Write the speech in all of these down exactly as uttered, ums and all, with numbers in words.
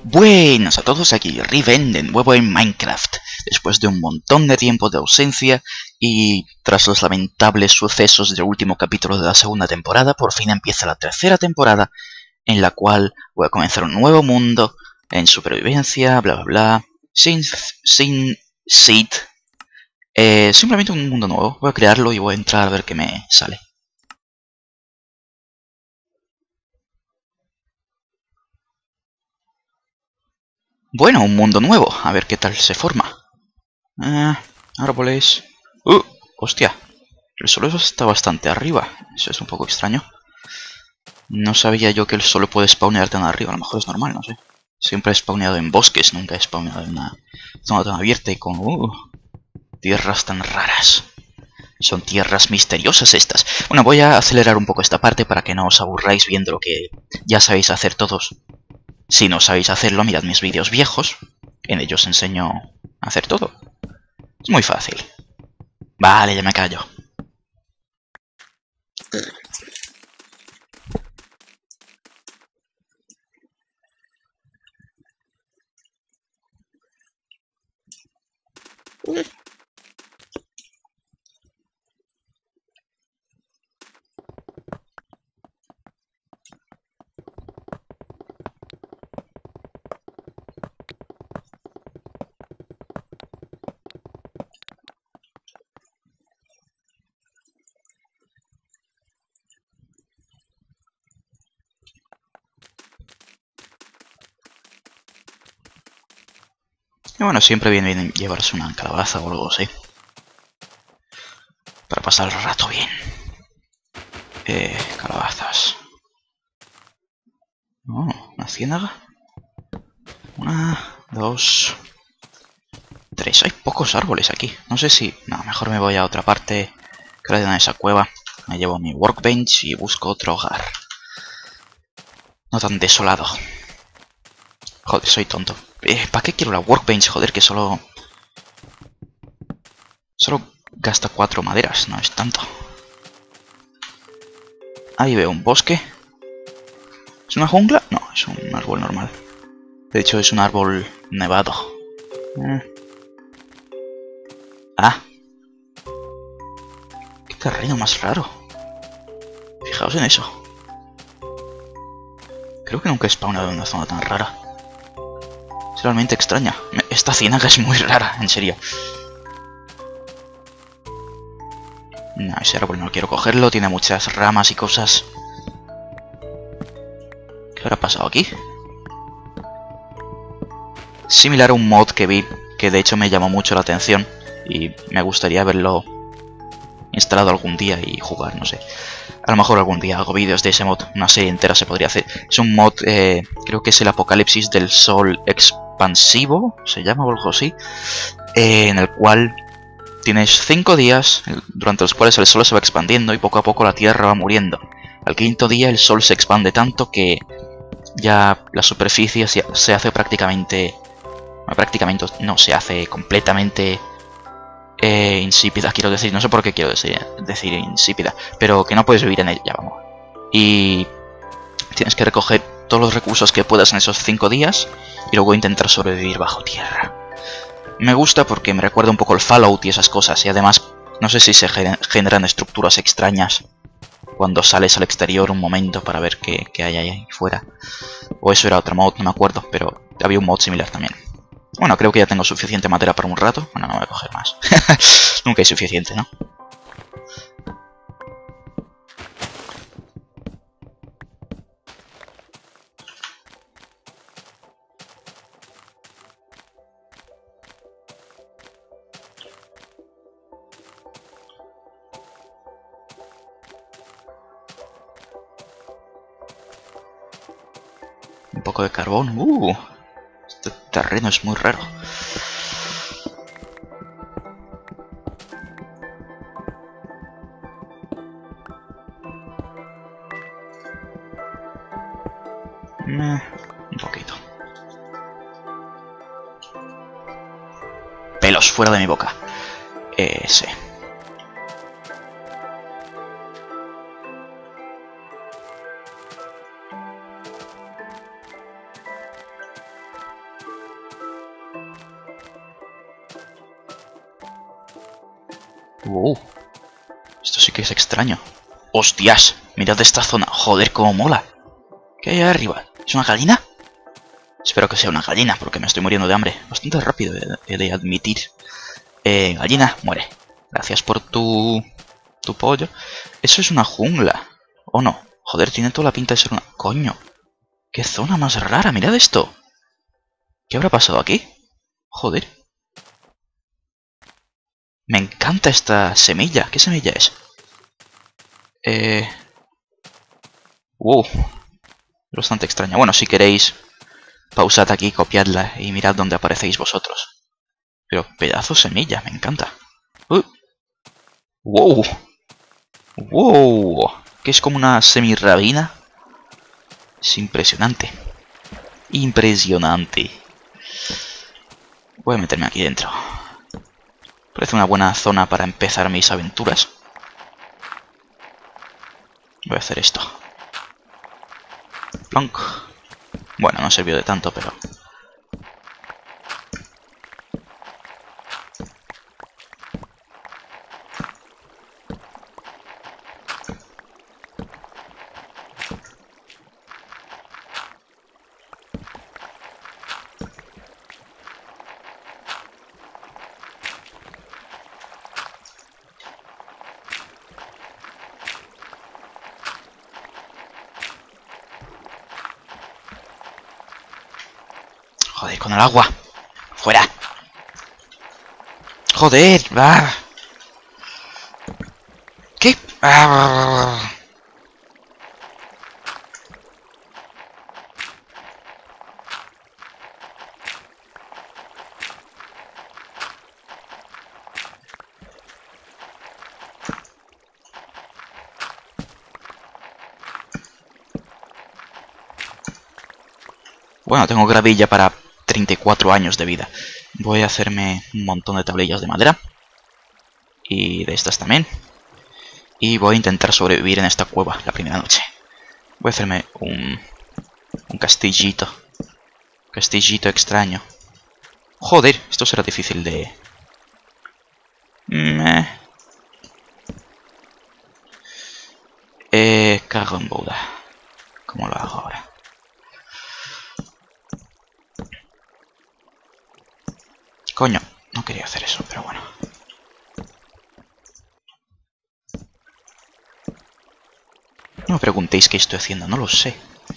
Buenas a todos, aquí Riven de nuevo en Minecraft. Después de un montón de tiempo de ausencia y tras los lamentables sucesos del último capítulo de la segunda temporada, por fin empieza la tercera temporada, en la cual voy a comenzar un nuevo mundo en supervivencia, bla bla bla, sin, sin seed. Eh, simplemente un mundo nuevo. Voy a crearlo y voy a entrar a ver qué me sale. Bueno, un mundo nuevo, a ver qué tal se forma. Eh, árboles. ¡Uh! ¡Hostia! El sol está bastante arriba. Eso es un poco extraño. No sabía yo que el sol puede spawnear tan arriba. A lo mejor es normal, no sé. Siempre he spawneado en bosques, nunca he spawneado en una zona tan abierta y con uh, tierras tan raras. Son tierras misteriosas estas. Bueno, voy a acelerar un poco esta parte para que no os aburráis viendo lo que ya sabéis hacer todos. Si no sabéis hacerlo, mirad mis vídeos viejos. En ellos enseño a hacer todo. Es muy fácil. Vale, ya me callo. Y bueno, siempre viene bien llevarse una calabaza o algo así. Para pasar el rato bien. Eh, calabazas. Oh, una ciénaga. Una, dos, tres. Hay pocos árboles aquí. No sé si... No, mejor me voy a otra parte. Que era de esa cueva. Me llevo mi workbench y busco otro hogar. No tan desolado. Joder, soy tonto. Eh, ¿Para qué quiero la workbench? Joder, que solo... Solo gasta cuatro maderas, no es tanto. Ahí veo un bosque. ¿Es una jungla? No, es un árbol normal. De hecho, es un árbol nevado. Eh. Ah. Qué terreno más raro. Fijaos en eso. Creo que nunca he spawnado en una zona tan rara. Es realmente extraña. Esta ciénaga es muy rara, en serio. No, ese árbol no quiero cogerlo. Tiene muchas ramas y cosas. ¿Qué habrá pasado aquí? Similar a un mod que vi, que de hecho me llamó mucho la atención. Y me gustaría verlo instalado algún día y jugar, no sé. A lo mejor algún día hago vídeos de ese mod. Una serie entera se podría hacer. Es un mod, eh, creo que es el apocalipsis del sol expansivo, se llama o algo así. Eh, en el cual tienes cinco días durante los cuales el sol se va expandiendo y poco a poco la tierra va muriendo. Al quinto día el sol se expande tanto que ya la superficie se hace prácticamente... prácticamente no, se hace completamente eh, insípida, quiero decir. No sé por qué quiero decir, decir insípida, pero que no puedes vivir en ella, vamos. Y tienes que recoger todos los recursos que puedas en esos cinco días y luego intentar sobrevivir bajo tierra. Me gusta porque me recuerda un poco el Fallout y esas cosas, y además no sé si se generan estructuras extrañas cuando sales al exterior un momento para ver qué, qué hay ahí fuera. O eso era otro mod, no me acuerdo, pero había un mod similar también. Bueno, creo que ya tengo suficiente madera para un rato. Bueno, no voy a coger más. Nunca hay suficiente, ¿no? Un poco de carbón. Uh, este terreno es muy raro. Eh, un poquito. Pelos fuera de mi boca. Ese. Wow. Esto sí que es extraño. ¡Hostias! Mirad esta zona. Joder, cómo mola. ¿Qué hay ahí arriba? ¿Es una gallina? Espero que sea una gallina, porque me estoy muriendo de hambre. Bastante rápido, he de admitir. Eh, gallina, muere. Gracias por tu... tu pollo. Eso es una jungla. ¿O no? Joder, tiene toda la pinta de ser una... ¡Coño! ¡Qué zona más rara! ¡Mirad esto! ¿Qué habrá pasado aquí? Joder. Me encanta esta semilla. ¿Qué semilla es? Eh... Wow. Bastante extraña. Bueno, si queréis, pausad aquí, copiadla y mirad dónde aparecéis vosotros. Pero pedazo semilla, me encanta. Uh. Wow. Wow. Que es como una semirrabina. Es impresionante. Impresionante. Voy a meterme aquí dentro. Parece una buena zona para empezar mis aventuras. Voy a hacer esto. Plonk. Bueno, no sirvió de tanto, pero... Joder, con el agua. ¡Fuera! ¡Joder! ¡Ah! ¿Qué? ¡Ah! Bueno, tengo gravilla para treinta y cuatro años de vida. Voy a hacerme un montón de tablillas de madera. Y de estas también. Y voy a intentar sobrevivir en esta cueva la primera noche. Voy a hacerme un... un castillito. Castillito extraño. Joder, esto será difícil de... Meh. Eh, cago en Buda. ¿Cómo lo hago ahora? Coño, no quería hacer eso, pero bueno. No me preguntéis qué estoy haciendo, no lo sé.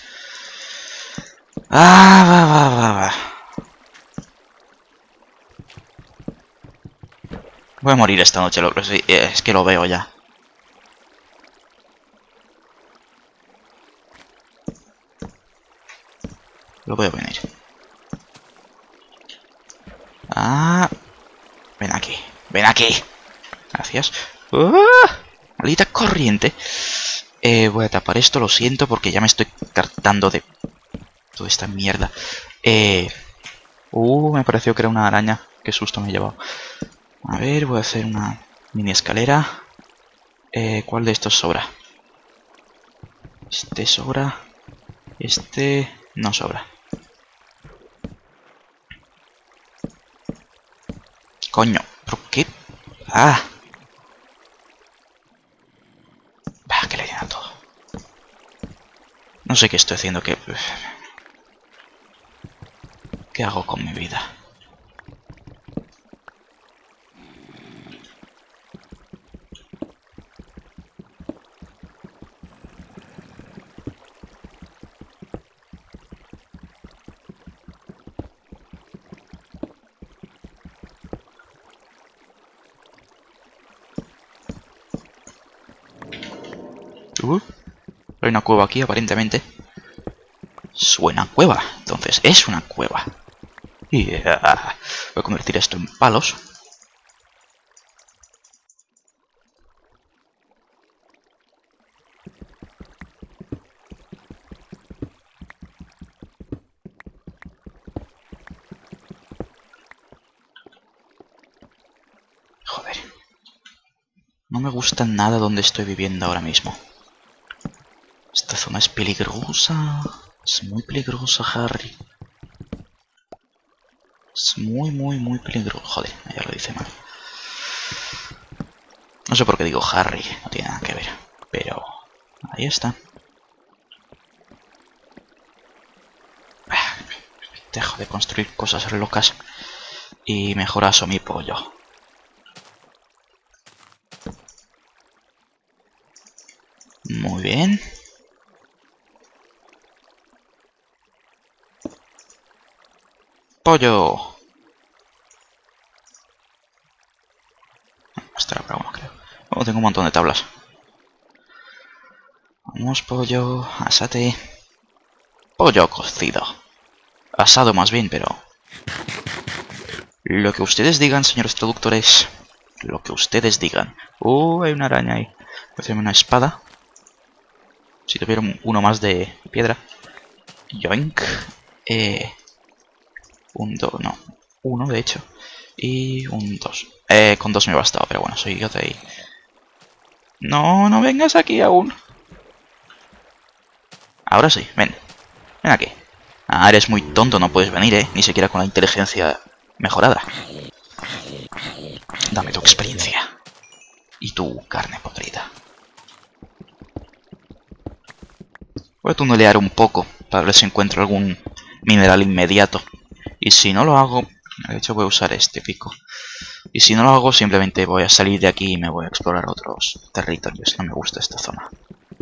Ah, va, va, va, va. Voy a morir esta noche, lo, es que lo veo ya. Lo veo venir. Ah, ven aquí, ven aquí. Gracias. ¡Ah! Maldita corriente. Eh, voy a tapar esto, lo siento, porque ya me estoy tratando de toda esta mierda. Eh... Uh, me pareció que era una araña. Qué susto me he llevado. A ver, voy a hacer una mini escalera. Eh, ¿cuál de estos sobra? Este sobra. Este no sobra. Coño, ¿por qué? Ah. Bah, que le llena todo. No sé qué estoy haciendo, qué... ¿Qué hago con mi vida? Uh, hay una cueva aquí, aparentemente. Suena cueva, entonces es una cueva. Yeah. Voy a convertir esto en palos. Joder. No me gusta nada donde estoy viviendo ahora mismo. Esta zona es peligrosa. Es muy peligrosa, Harry. Es muy, muy, muy peligroso. Joder, ya lo dice mal. No sé por qué digo Harry, no tiene nada que ver. Pero ahí está. Dejo de construir cosas locas y mejoraso mi pollo. Muy bien. Pollo. Estará para uno, creo. Oh, tengo un montón de tablas. Vamos, pollo. Asate. Pollo cocido. Asado más bien, pero... Lo que ustedes digan, señores productores. Lo que ustedes digan. Uh, hay una araña ahí. Voy a hacerme una espada. Si tuviera uno más de piedra. Yoink. Eh... Un dos, no. Uno, de hecho. Y un dos. Eh, con dos me ha bastado, pero bueno, soy idiota y... No, no vengas aquí aún. Ahora sí, ven. Ven aquí. Ah, eres muy tonto, no puedes venir, eh. Ni siquiera con la inteligencia mejorada. Dame tu experiencia. Y tu carne podrida. Voy a tunelear un poco para ver si encuentro algún mineral inmediato. Y si no lo hago... De hecho voy a usar este pico. Y si no lo hago simplemente voy a salir de aquí y me voy a explorar otros territorios. No me gusta esta zona.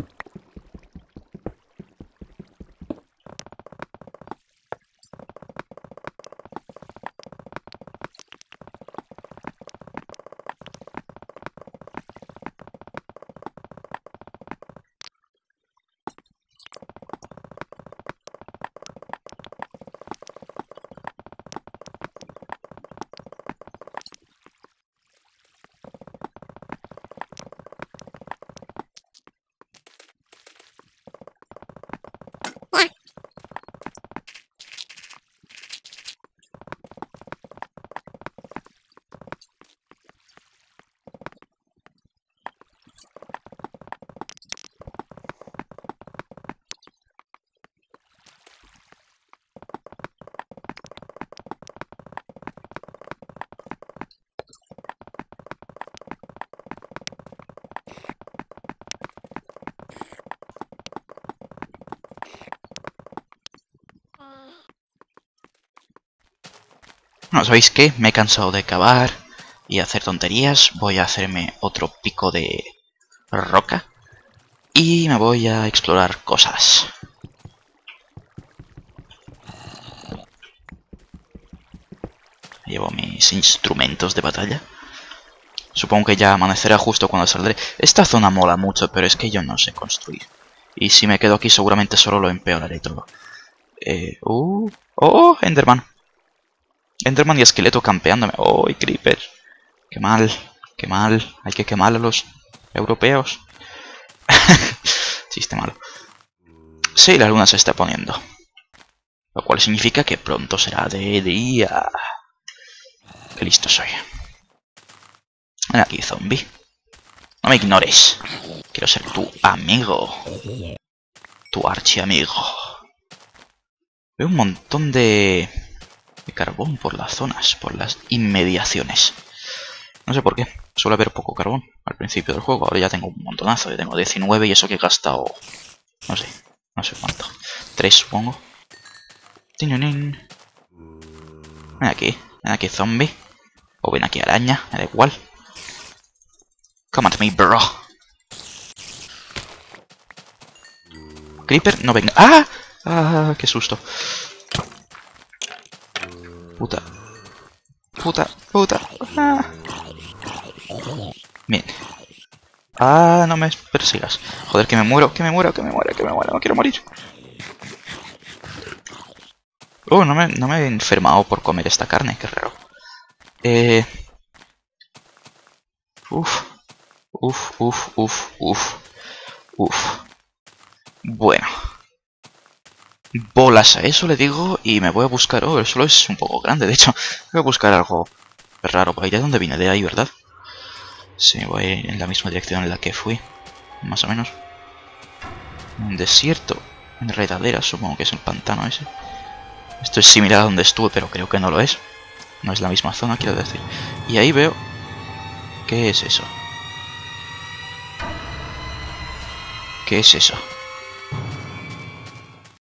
No, ¿sabéis qué? Me he cansado de cavar y hacer tonterías. Voy a hacerme otro pico de roca. Y me voy a explorar cosas. Llevo mis instrumentos de batalla. Supongo que ya amanecerá justo cuando saldré. Esta zona mola mucho, pero es que yo no sé construir. Y si me quedo aquí seguramente solo lo empeoraré todo. Eh, uh, ¡Oh! Enderman. Enderman y esqueleto campeándome. ¡Oh! Y creeper. ¡Qué mal! ¡Qué mal! Hay que quemar a los europeos. Chiste malo. Sí, la luna se está poniendo. Lo cual significa que pronto será de día. Qué listo soy. Ven aquí, zombie. No me ignores. Quiero ser tu amigo. Tu archiamigo. Veo un montón de... de carbón por las zonas, por las inmediaciones. No sé por qué. Suele haber poco carbón al principio del juego. Ahora ya tengo un montonazo. Yo tengo diecinueve y eso que he gastado... No sé. No sé cuánto. tres supongo. Ven aquí. Ven aquí, zombie. O ven aquí, araña. Me da igual. Come at me, bro. Creeper, no venga. ¡Ah! ¡Ah! ¡Qué susto! Puta. Puta, puta. Ah. Bien. Ah, no me persigas. Joder, que me muero, que me muero, que me muero, que me muero. No quiero morir. Oh, no me, no me he enfermado por comer esta carne, qué raro. Eh... Uf. Uf, uf, uf, uf. Uf. Bueno. Bolas a eso le digo y me voy a buscar... Oh, el suelo es un poco grande, de hecho. Voy a buscar algo raro. ¿De ahí dónde vine? De ahí, ¿verdad? Sí, voy en la misma dirección en la que fui. Más o menos. Un desierto. Enredadera, supongo que es el pantano ese. Esto es similar a donde estuve, pero creo que no lo es. No es la misma zona, quiero decir. Y ahí veo... ¿Qué es eso? ¿Qué es eso?